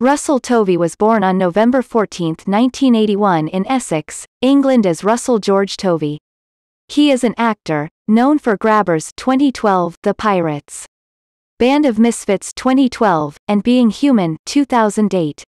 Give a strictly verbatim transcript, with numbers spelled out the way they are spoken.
Russell Tovey was born on November fourteenth, nineteen eighty-one in Essex, England as Russell George Tovey. He is an actor, known for Grabbers twenty twelve, The Pirates, Band of Misfits twenty twelve, and Being Human two thousand eight.